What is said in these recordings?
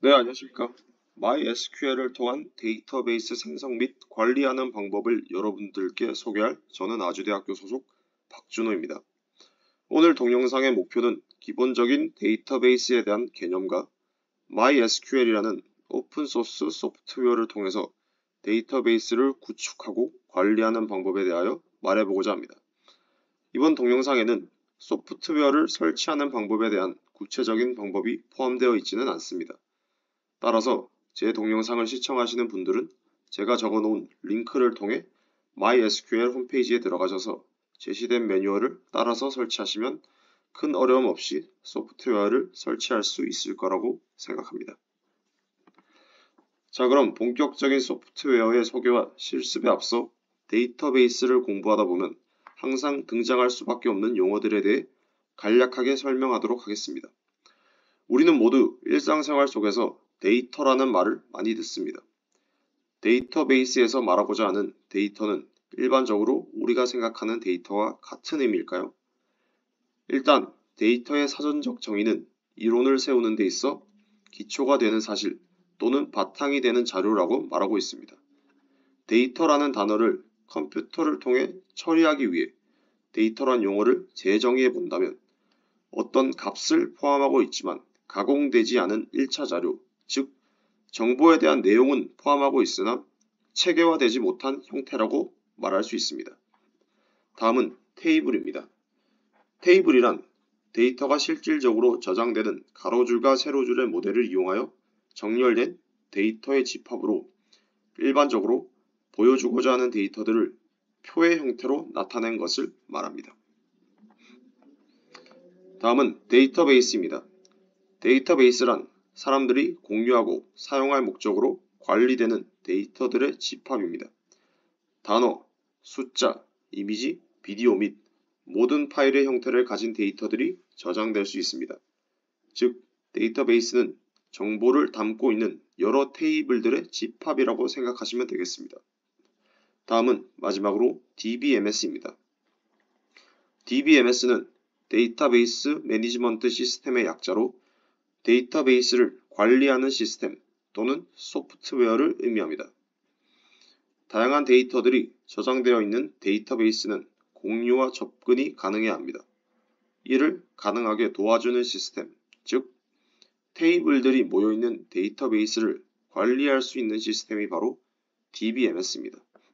네, 안녕하십니까. MySQL을 통한 데이터베이스 생성 및 관리하는 방법을 여러분들께 소개할 저는 아주대학교 소속 박준호입니다. 오늘 동영상의 목표는 기본적인 데이터베이스에 대한 개념과 MySQL이라는 오픈소스 소프트웨어를 통해서 데이터베이스를 구축하고 관리하는 방법에 대하여 말해보고자 합니다. 이번 동영상에는 소프트웨어를 설치하는 방법에 대한 구체적인 방법이 포함되어 있지는 않습니다. 따라서 제 동영상을 시청하시는 분들은 제가 적어놓은 링크를 통해 MySQL 홈페이지에 들어가셔서 제시된 매뉴얼을 따라서 설치하시면 큰 어려움 없이 소프트웨어를 설치할 수 있을 거라고 생각합니다. 자, 그럼 본격적인 소프트웨어의 소개와 실습에 앞서 데이터베이스를 공부하다 보면 항상 등장할 수밖에 없는 용어들에 대해 간략하게 설명하도록 하겠습니다. 우리는 모두 일상생활 속에서 데이터라는 말을 많이 듣습니다. 데이터베이스에서 말하고자 하는 데이터는 일반적으로 우리가 생각하는 데이터와 같은 의미일까요? 일단 데이터의 사전적 정의는 이론을 세우는 데 있어 기초가 되는 사실 또는 바탕이 되는 자료라고 말하고 있습니다. 데이터라는 단어를 컴퓨터를 통해 처리하기 위해 데이터란 용어를 재정의해 본다면 어떤 값을 포함하고 있지만 가공되지 않은 1차 자료, 즉 정보에 대한 내용은 포함하고 있으나 체계화되지 못한 형태라고 말할 수 있습니다. 다음은 테이블입니다. 테이블이란 데이터가 실질적으로 저장되는 가로줄과 세로줄의 모델을 이용하여 정렬된 데이터의 집합으로 일반적으로 보여주고자 하는 데이터들을 표의 형태로 나타낸 것을 말합니다. 다음은 데이터베이스입니다. 데이터베이스란 사람들이 공유하고 사용할 목적으로 관리되는 데이터들의 집합입니다. 단어, 숫자, 이미지, 비디오 및 모든 파일의 형태를 가진 데이터들이 저장될 수 있습니다. 즉, 데이터베이스는 정보를 담고 있는 여러 테이블들의 집합이라고 생각하시면 되겠습니다. 다음은 마지막으로 DBMS입니다. DBMS는 데이터베이스 매니지먼트 시스템의 약자로 데이터베이스를 관리하는 시스템 또는 소프트웨어를 의미합니다. 다양한 데이터들이 저장되어 있는 데이터베이스는 공유와 접근이 가능해야 합니다. 이를 가능하게 도와주는 시스템, 즉 테이블들이 모여있는 데이터베이스를 관리할 수 있는 시스템이 바로 DBMS입니다.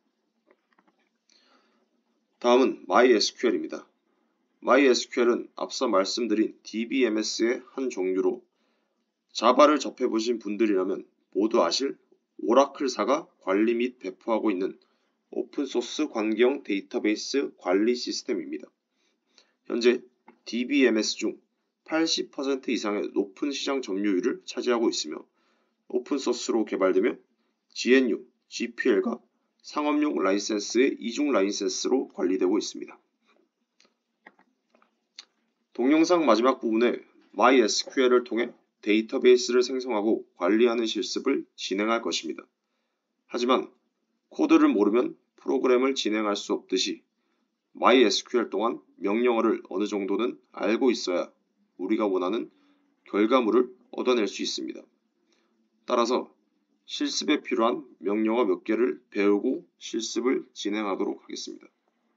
다음은 MySQL입니다. MySQL은 앞서 말씀드린 DBMS의 한 종류로 자바를 접해보신 분들이라면 모두 아실 오라클사가 관리 및 배포하고 있는 오픈소스 관계형 데이터베이스 관리 시스템입니다. 현재 DBMS 중 80% 이상의 높은 시장 점유율을 차지하고 있으며 오픈소스로 개발되며 GNU, GPL과 상업용 라이센스의 이중 라이센스로 관리되고 있습니다. 동영상 마지막 부분에 MySQL을 통해 데이터베이스를 생성하고 관리하는 실습을 진행할 것입니다. 하지만 코드를 모르면 프로그램을 진행할 수 없듯이 MySQL 또한 명령어를 어느 정도는 알고 있어야 우리가 원하는 결과물을 얻어낼 수 있습니다. 따라서 실습에 필요한 명령어 몇 개를 배우고 실습을 진행하도록 하겠습니다.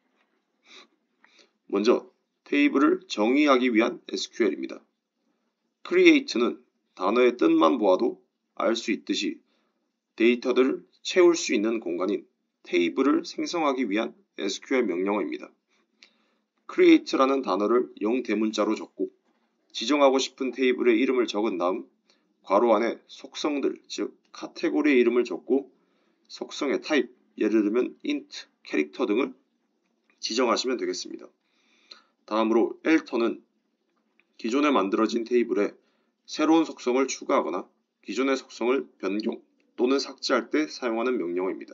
먼저 테이블을 정의하기 위한 SQL입니다. create는 단어의 뜻만 보아도 알 수 있듯이 데이터들을 채울 수 있는 공간인 테이블을 생성하기 위한 SQL 명령어입니다. create라는 단어를 영대문자로 적고 지정하고 싶은 테이블의 이름을 적은 다음 괄호 안에 속성들, 즉 카테고리의 이름을 적고 속성의 타입, 예를 들면 int, 캐릭터 등을 지정하시면 되겠습니다. 다음으로 alter는 기존에 만들어진 테이블에 새로운 속성을 추가하거나 기존의 속성을 변경 또는 삭제할 때 사용하는 명령어입니다.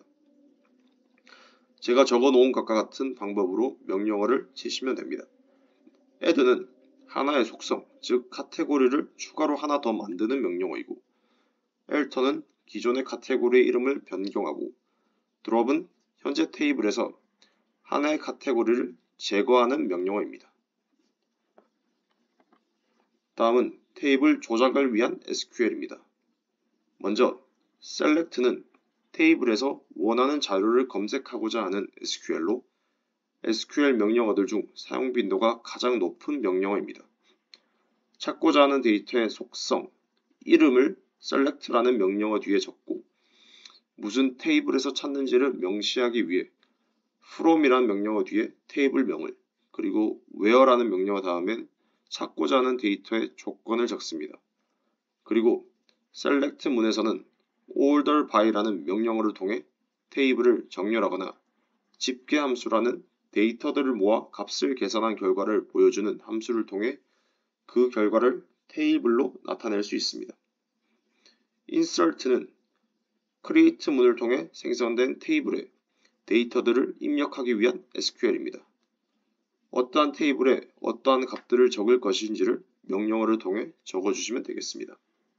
제가 적어놓은 것과 같은 방법으로 명령어를 치시면 됩니다. add는 하나의 속성, 즉 카테고리를 추가로 하나 더 만드는 명령어이고 alter는 기존의 카테고리의 이름을 변경하고 drop은 현재 테이블에서 하나의 카테고리를 제거하는 명령어입니다. 다음은 테이블 조작을 위한 SQL입니다. 먼저 select는 테이블에서 원하는 자료를 검색하고자 하는 SQL로 SQL 명령어들 중 사용 빈도가 가장 높은 명령어입니다. 찾고자 하는 데이터의 속성, 이름을 select라는 명령어 뒤에 적고 무슨 테이블에서 찾는지를 명시하기 위해 from이라는 명령어 뒤에 테이블명을 그리고 where라는 명령어 다음엔 찾고자 하는 데이터의 조건을 적습니다. 그리고 select 문에서는 order by라는 명령어를 통해 테이블을 정렬하거나 집계 함수라는 데이터들을 모아 값을 계산한 결과를 보여주는 함수를 통해 그 결과를 테이블로 나타낼 수 있습니다. insert는 create 문을 통해 생성된 테이블에 데이터들을 입력하기 위한 SQL입니다. 어떠한 테이블에 어떠한 값들을 적을 것인지를 명령어를 통해 적어주시면 되겠습니다.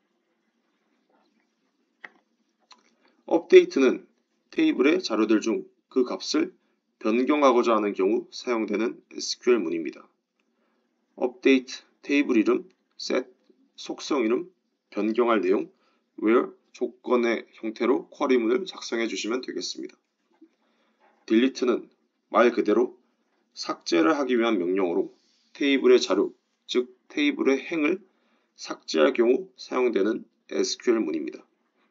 update는 테이블의 자료들 중 그 값을 변경하고자 하는 경우 사용되는 SQL 문입니다. update 테이블 이름, set 속성 이름, 변경할 내용, where 조건의 형태로 쿼리문을 작성해 주시면 되겠습니다. delete는 말 그대로 삭제를 하기 위한 명령어로 테이블의 자료, 즉 테이블의 행을 삭제할 경우 사용되는 SQL 문입니다.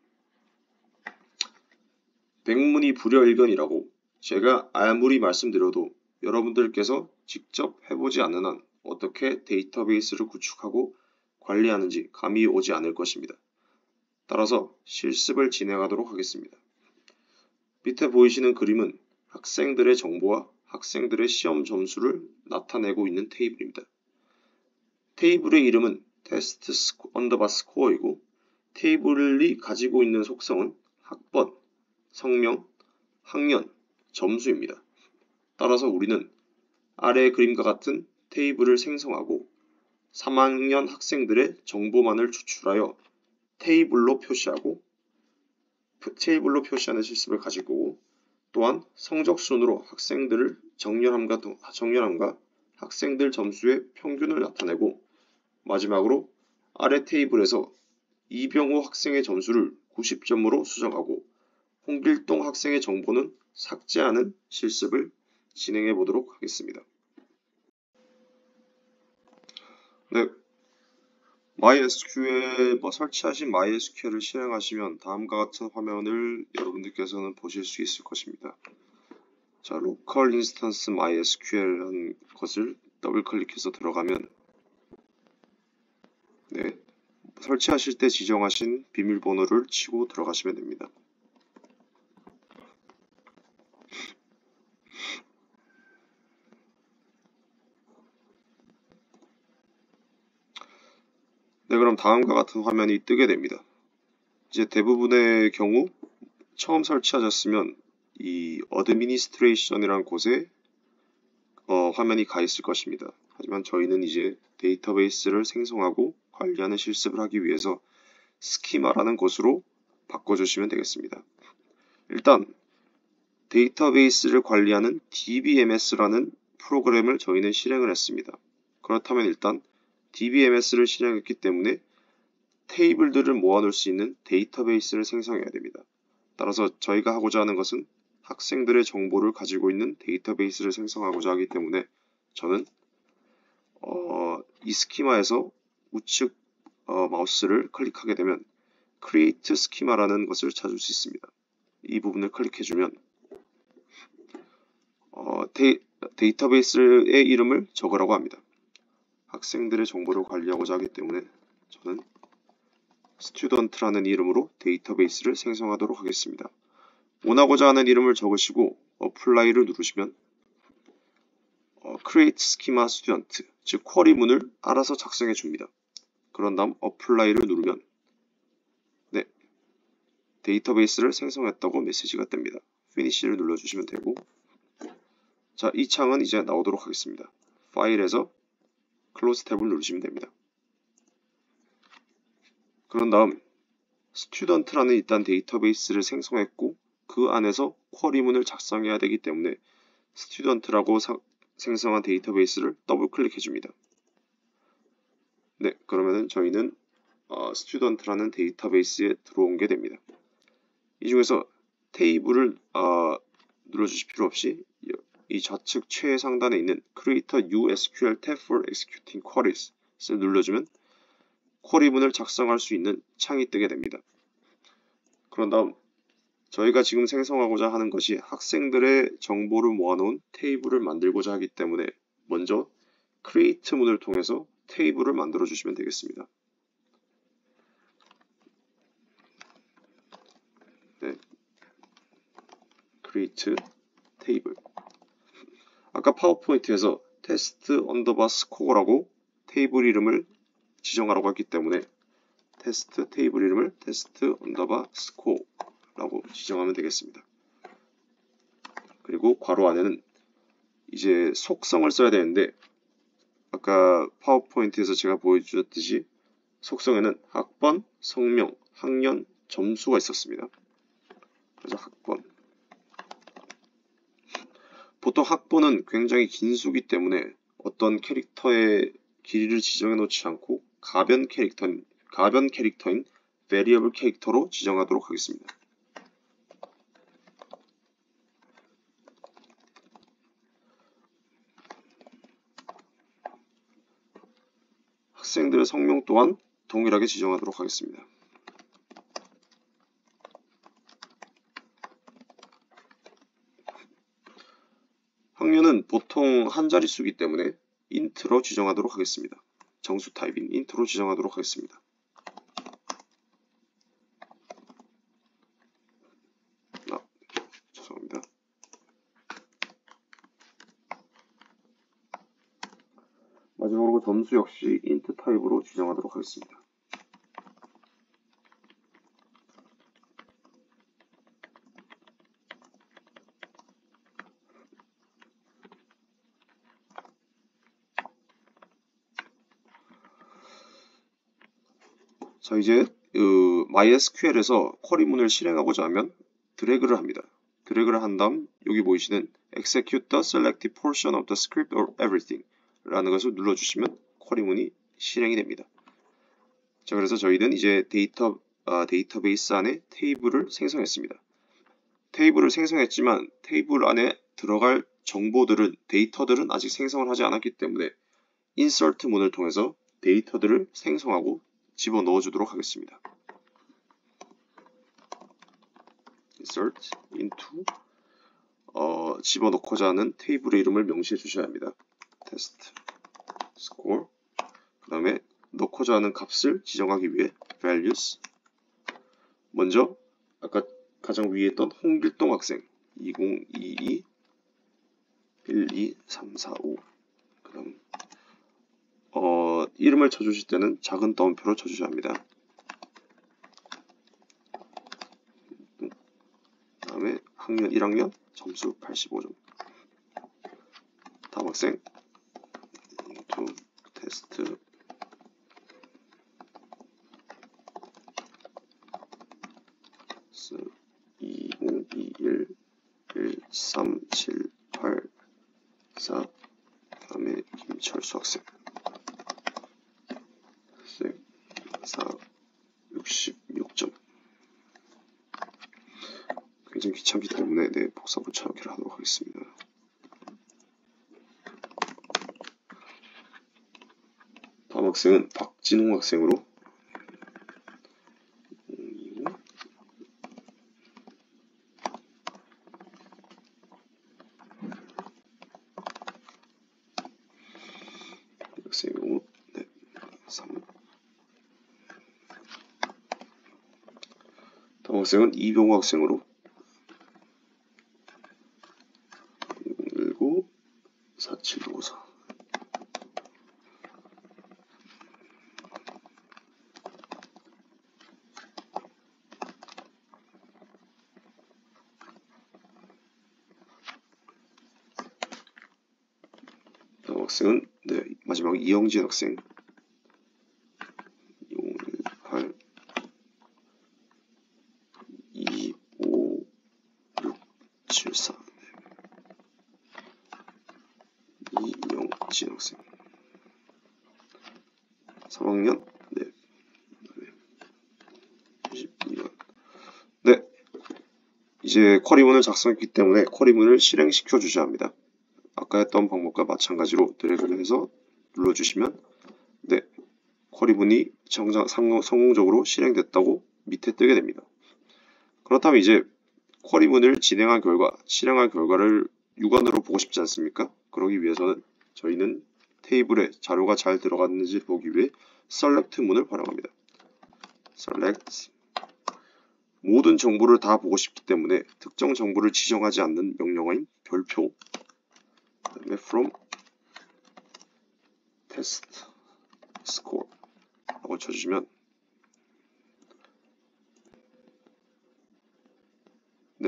백문이 불여일견이라고 제가 아무리 말씀드려도 여러분들께서 직접 해보지 않는 한 어떻게 데이터베이스를 구축하고 관리하는지 감이 오지 않을 것입니다. 따라서 실습을 진행하도록 하겠습니다. 밑에 보이시는 그림은 학생들의 정보와 학생들의 시험 점수를 나타내고 있는 테이블입니다. 테이블의 이름은 test underbar score이고 테이블이 가지고 있는 속성은 학번, 성명, 학년, 점수입니다. 따라서 우리는 아래 그림과 같은 테이블을 생성하고 3학년 학생들의 정보만을 추출하여 테이블로 표시하는 실습을 가질 거고 또한 성적 순으로 학생들을 정렬함과 학생들 점수의 평균을 나타내고 마지막으로 아래 테이블에서 이병호 학생의 점수를 90점으로 수정하고 홍길동 학생의 정보는 삭제하는 실습을 진행해 보도록 하겠습니다. 네, 설치하신 MySQL을 실행하시면 다음과 같은 화면을 여러분들께서는 보실 수 있을 것입니다. 자, local instance MySQL이라는 것을 더블 클릭해서 들어가면 네, 설치하실 때 지정하신 비밀번호를 치고 들어가시면 됩니다. 네, 그럼 다음과 같은 화면이 뜨게 됩니다. 이제 대부분의 경우 처음 설치하셨으면 이 어드미니스트레이션이라는 곳에 화면이 가 있을 것입니다. 하지만 저희는 이제 데이터베이스를 생성하고 관리하는 실습을 하기 위해서 스키마라는 곳으로 바꿔주시면 되겠습니다. 일단 데이터베이스를 관리하는 DBMS라는 프로그램을 저희는 실행을 했습니다. 그렇다면 일단 DBMS를 실행했기 때문에 테이블들을 모아놓을 수 있는 데이터베이스를 생성해야 됩니다. 따라서 저희가 하고자 하는 것은 학생들의 정보를 가지고 있는 데이터베이스를 생성하고자 하기 때문에 저는 이 스키마에서 우측 마우스를 클릭하게 되면 Create Schema라는 것을 찾을 수 있습니다. 이 부분을 클릭해주면 데이터베이스의 이름을 적으라고 합니다. 학생들의 정보를 관리하고자 하기 때문에 저는 student라는 이름으로 데이터베이스를 생성하도록 하겠습니다. 원하고자 하는 이름을 적으시고 apply를 누르시면 create schema student, 즉 쿼리문을 알아서 작성해 줍니다. 그런 다음 apply를 누르면 네, 데이터베이스를 생성했다고 메시지가 뜹니다. finish를 눌러주시면 되고 자, 이 창은 이제 나오도록 하겠습니다. 파일에서 클로즈 탭을 누르시면 됩니다. 그런 다음 student라는 일단 데이터베이스를 생성했고 그 안에서 쿼리문을 작성해야 되기 때문에 student라고 생성한 데이터베이스를 더블 클릭해 줍니다. 네, 그러면은 저희는 스튜던트라는 데이터베이스에 들어온 게 됩니다. 이 중에서 테이블을 눌러주실 필요 없이 이 좌측 최상단에 있는 Create a new SQL tab for executing queries를 눌러주면 쿼리문을 작성할 수 있는 창이 뜨게 됩니다. 그런 다음 저희가 지금 생성하고자 하는 것이 학생들의 정보를 모아놓은 테이블을 만들고자 하기 때문에 먼저 create 문을 통해서 테이블을 만들어 주시면 되겠습니다. 네. create 테이블. 아까 파워포인트에서 테스트 언더바 스코어라고 테이블 이름을 지정하라고 했기 때문에 테스트 테이블 이름을 테스트 언더바 스코어라고 지정하면 되겠습니다. 그리고 괄호 안에는 이제 속성을 써야 되는데 아까 파워포인트에서 제가 보여주셨듯이 속성에는 학번, 성명, 학년, 점수가 있었습니다. 그래서 학번. 보통 학번은 굉장히 긴 수기 때문에 어떤 캐릭터의 길이를 지정해 놓지 않고 가변 캐릭터인 variable 캐릭터로 지정하도록 하겠습니다. 학생들의 성명 또한 동일하게 지정하도록 하겠습니다. 학년은 보통 한 자릿수이기 때문에 int로 지정하도록 하겠습니다. 정수 타입인 int로 지정하도록 하겠습니다. 죄송합니다. 마지막으로 점수 역시 int 타입으로 지정하도록 하겠습니다. 자, 이제 MySQL에서 쿼리문을 실행하고자 하면 드래그를 합니다. 드래그를 한 다음 여기 보이시는 Execute the selected portion of the script or everything 라는 것을 눌러주시면 쿼리문이 실행이 됩니다. 자, 그래서 저희는 이제 데이터베이스 안에 테이블을 생성했습니다. 테이블을 생성했지만 테이블 안에 들어갈 데이터들은 아직 생성을 하지 않았기 때문에 insert 문을 통해서 데이터들을 생성하고 집어넣어 주도록 하겠습니다. insert into 집어넣고자 하는 테이블의 이름을 명시해 주셔야 합니다. test score 그 다음에 넣고자 하는 값을 지정하기 위해 values 먼저 아까 가장 위에 있던 홍길동 학생 2022 12345 그 다음 이름을 쳐주실 때는 작은 따옴표로 쳐주셔야 합니다. 그 다음에 학년 1학년 점수 85점 다음 학생 테스트 스 2021 13784 다음에 김철수 학생 66점 굉장히 귀찮기 때문에 복사 붙여넣기를 하도록 하겠습니다. 다음 학생은 박진홍 학생으로 학생의 경우 3 다음 학생은 이병호 학생으로 2019 4754 다음 학생은 마지막 이영진 학생 2018 25674 이영진 학생 3학년 이제 쿼리문을 작성했기 때문에 쿼리문을 실행시켜 주셔야 합니다. 아까 했던 방법과 마찬가지로 드래그를 해서 눌러주시면 네, 쿼리문이 성공적으로 실행됐다고 밑에 뜨게 됩니다. 그렇다면 이제 쿼리문을 실행한 결과를 육안으로 보고 싶지 않습니까? 그러기 위해서는 저희는 테이블에 자료가 잘 들어갔는지 보기 위해 select 문을 활용합니다. select 모든 정보를 다 보고 싶기 때문에 특정 정보를 지정하지 않는 명령어인 별표 그다음에 from test score 라고 쳐주시면 네,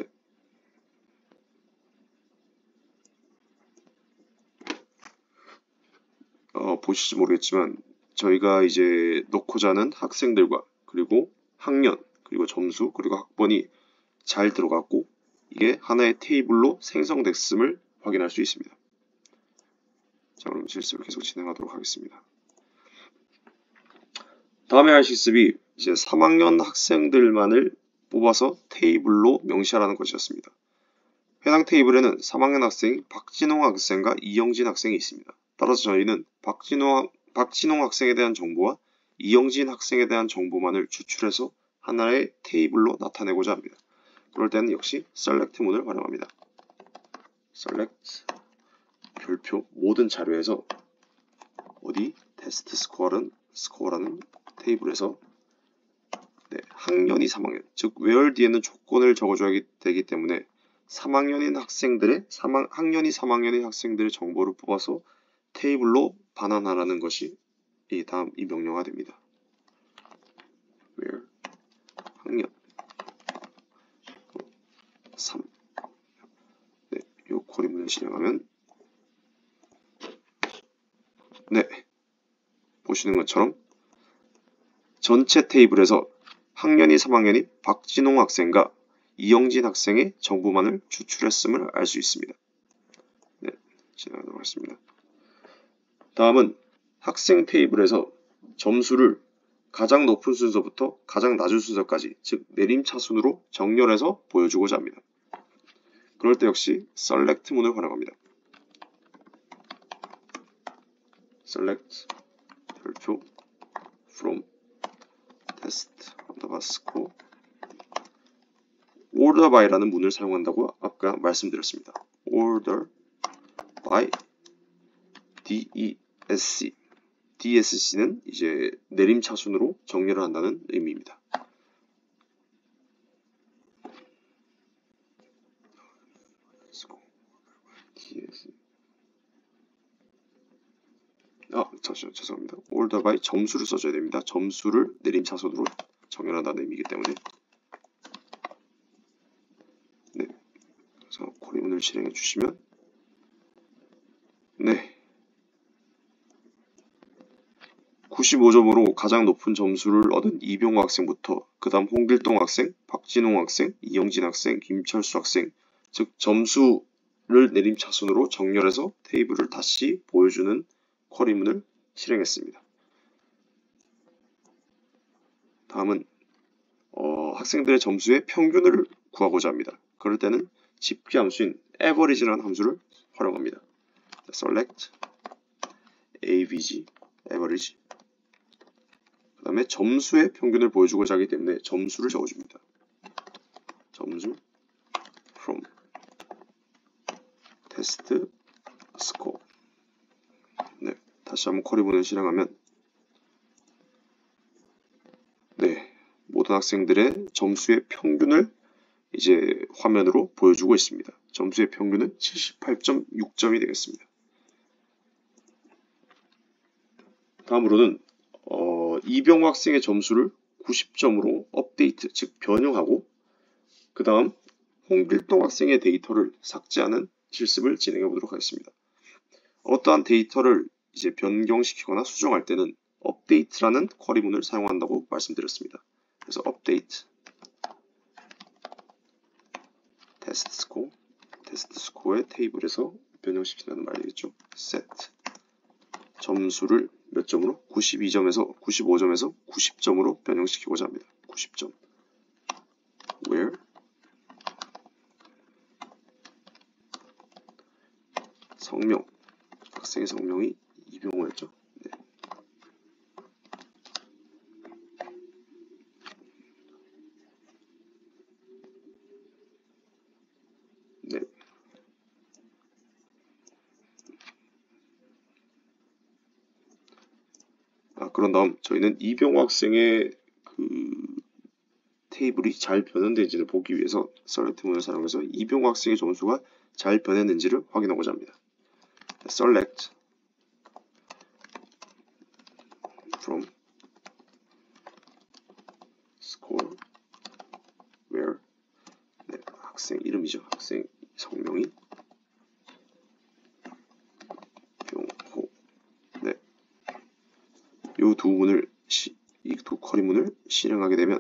보실지 모르겠지만 저희가 이제 넣고자 하는 학생들과 그리고 학년 그리고 점수 그리고 학번이 잘 들어갔고 이게 하나의 테이블로 생성됐음을 확인할 수 있습니다. 자, 그럼 실습을 계속 진행하도록 하겠습니다. 다음에 할 실습이 이제 3학년 학생들만을 뽑아서 테이블로 명시하라는 것이었습니다. 해당 테이블에는 3학년 학생이 박진홍 학생과 이영진 학생이 있습니다. 따라서 저희는 박진홍 학생에 대한 정보와 이영진 학생에 대한 정보만을 추출해서 하나의 테이블로 나타내고자 합니다. 그럴 때는 역시 select 문을 활용합니다. select 별표 모든 자료에서 어디 테스트 스코어라는 테이블에서 네, 학년이 3학년 즉 where 뒤에는 조건을 적어줘야 되기 때문에 3학년이 3학년의 학생들의 정보를 뽑아서 테이블로 반환하라는 것이 이 명령어가 됩니다. where 학년 3 네, 이 쿼리문을 실행하면 네, 보시는 것처럼 전체 테이블에서 학년이 3학년이 박진홍 학생과 이영진 학생의 정보만을 추출했음을 알 수 있습니다. 네, 진행하도록 하겠습니다. 다음은 학생 테이블에서 점수를 가장 높은 순서부터 가장 낮은 순서까지 즉 내림차순으로 정렬해서 보여주고자 합니다. 그럴 때 역시 select 문을 활용합니다. select 별표 from test score order by라는 문을 사용한다고 아까 말씀드렸습니다. order by DESC DSC는 이제 내림차순으로 정렬을 한다는 의미입니다. 죄송합니다. order by 점수를 써줘야 됩니다. 점수를 내림차순으로 정렬한다는 의미이기 때문에 네, 그래서 쿼리문을 실행해 주시면 네, 95점으로 가장 높은 점수를 얻은 이병호 학생부터 그 다음 홍길동 학생, 박진홍 학생, 이영진 학생, 김철수 학생 즉 점수를 내림차순으로 정렬해서 테이블을 다시 보여주는 쿼리문을 실행했습니다. 다음은 학생들의 점수의 평균을 구하고자 합니다. 그럴 때는 집계 함수인 average라는 함수를 활용합니다. select avg average 그 다음에 점수의 평균을 보여주고자 하기 때문에 점수를 적어줍니다. 점수 from test score 네, 다시 한번 쿼리문을 실행하면 네, 모든 학생들의 점수의 평균을 이제 화면으로 보여주고 있습니다. 점수의 평균은 78.6점이 되겠습니다. 다음으로는 이병호 학생의 점수를 90점으로 업데이트, 즉 변형하고 그 다음 홍길동 학생의 데이터를 삭제하는 실습을 진행해 보도록 하겠습니다. 어떠한 데이터를 이제 변경시키거나 수정할 때는 update라는 쿼리문을 사용한다고 말씀드렸습니다. 그래서 update 테스트 스코어의 테이블에서 변형시키라는 말이겠죠. set 점수를 몇 점으로? 95점에서 90점으로 변형시키고자 합니다. 90점 where 성명, 학생의 성명이 이병호였죠. 네. 네. 그런 다음 저희는 이병호 학생의 테이블이 잘 변환되는지를 보기 위해서 select 문을 사용해서 이병호 학생의 점수가 잘 변했는지를 확인하고자 합니다. select from score where 네, 학생 이름이죠. 학생 성명이 병호. 네. 이 두 문을 이 두 커리문을 실행하게 되면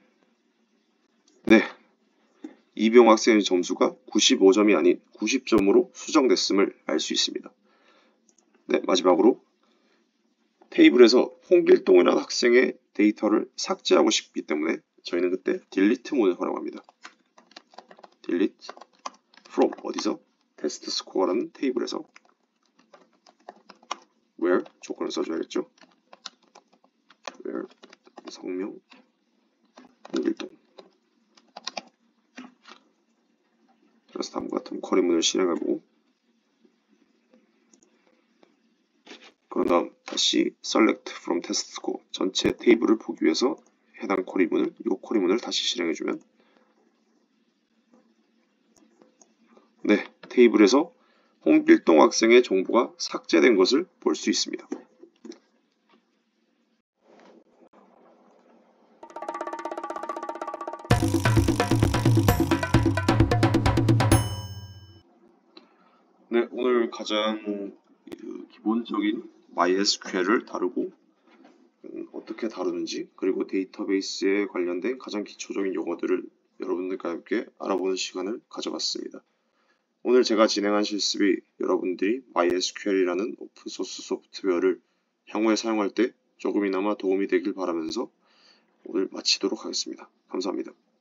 네. 이병호 학생의 점수가 95점이 아닌 90점으로 수정됐음을 알 수 있습니다. 네, 마지막으로 테이블에서 홍길동이라는 학생의 데이터를 삭제하고 싶기 때문에 저희는 그때 delete 문을 활용합니다. delete from 어디서? test score라는 테이블에서 where 조건을 써줘야겠죠. where 성명 홍길동. 그래서 다음과 같은 쿼리문을 실행해보고 그런 다음 다시 select from test score 전체 테이블을 보기 위해서 해당 쿼리문을 이 쿼리문을 다시 실행해주면 네, 테이블에서 홍길동 학생의 정보가 삭제된 것을 볼 수 있습니다. 네, 오늘 가장 기본적인 MySQL을 다루고 어떻게 다루는지 그리고 데이터베이스에 관련된 가장 기초적인 용어들을 여러분들과 함께 알아보는 시간을 가져봤습니다. 오늘 제가 진행한 실습이 여러분들이 MySQL이라는 오픈소스 소프트웨어를 향후에 사용할 때 조금이나마 도움이 되길 바라면서 오늘 마치도록 하겠습니다. 감사합니다.